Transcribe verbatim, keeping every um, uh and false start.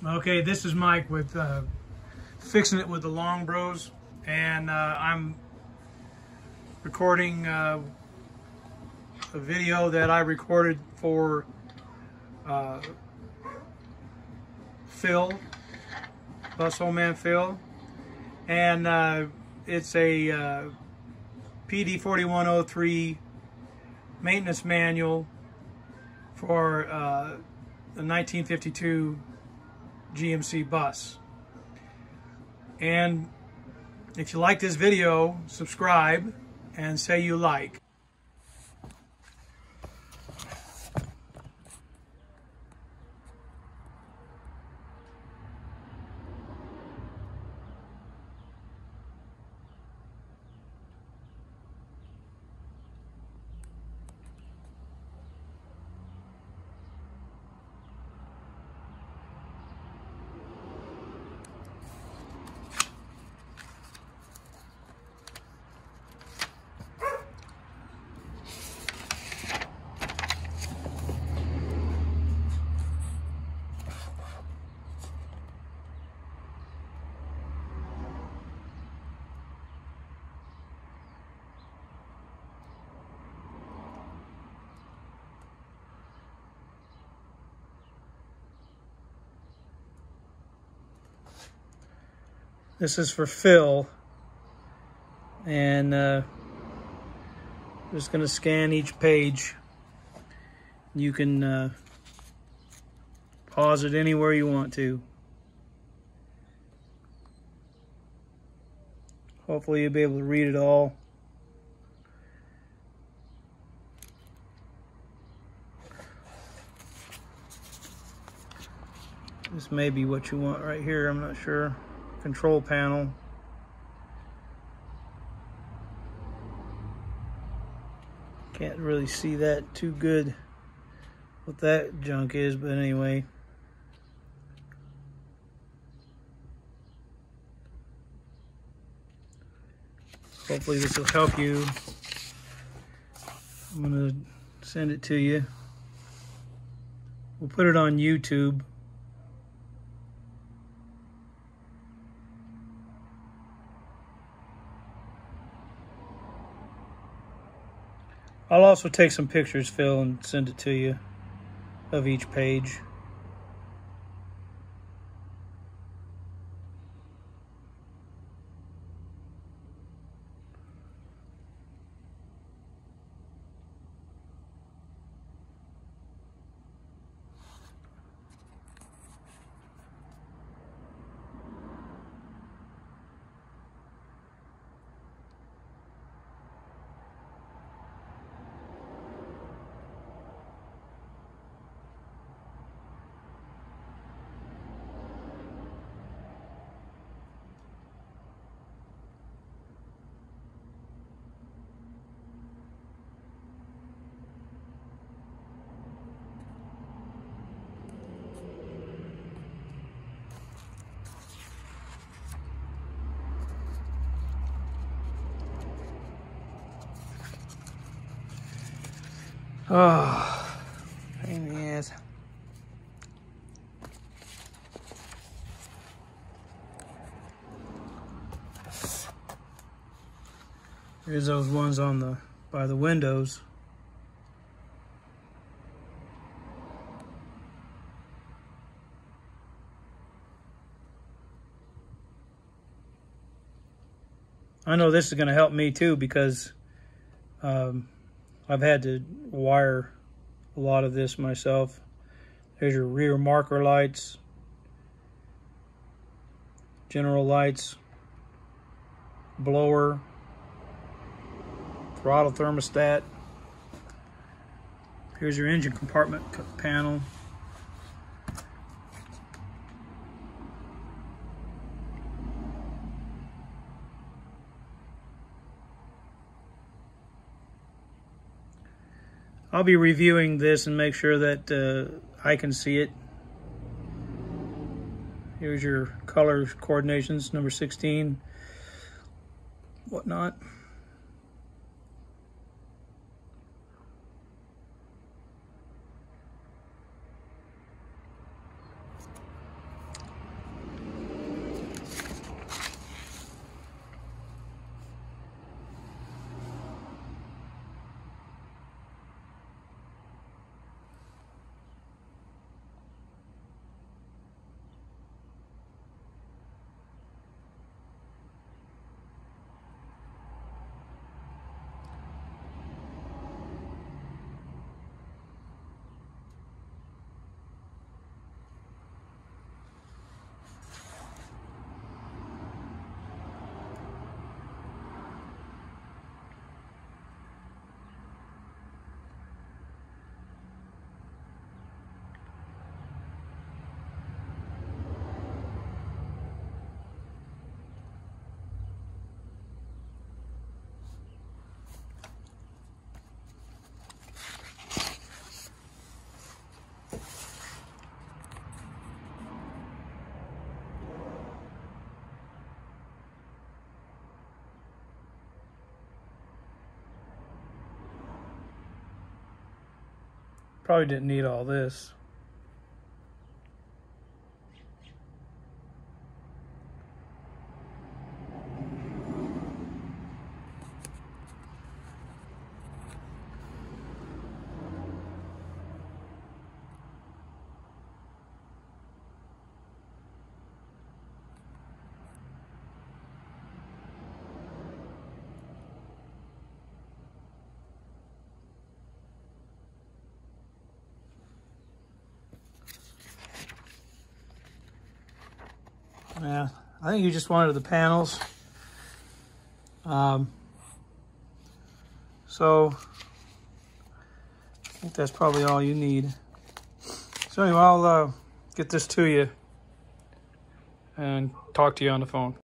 Okay, this is Mike with uh, Fixing It with the Long Bros, and uh, I'm recording uh, a video that I recorded for uh, Phil, Bus Old Man Phil, and uh, it's a uh, P D forty-one oh three maintenance manual for uh, the nineteen fifty-two G M C bus. And if you like this video, subscribe and say you like. This is for Phil, and uh, I'm just going to scan each page. You can uh, pause it anywhere you want to. Hopefully you'll be able to read it all. This may be what you want right here, I'm not sure. Control panel. Can't really see that too good what that junk is, but anyway. Hopefully this will help you. I'm gonna send it to you. We'll put it on YouTube. I'll also take some pictures, Phil, and send it to you of each page. Oh, pain in the ass. Here's those ones on the by the windows. I know this is going to help me too, because um, I've had to wire a lot of this myself. There's your rear marker lights, general lights, blower, throttle thermostat. Here's your engine compartment panel. I'll be reviewing this and make sure that uh, I can see it. Here's your color coordinations, number sixteen, whatnot. Probably didn't need all this. Yeah, I think you just wanted the panels. Um, so, I think that's probably all you need. So anyway, I'll uh, get this to you and talk to you on the phone.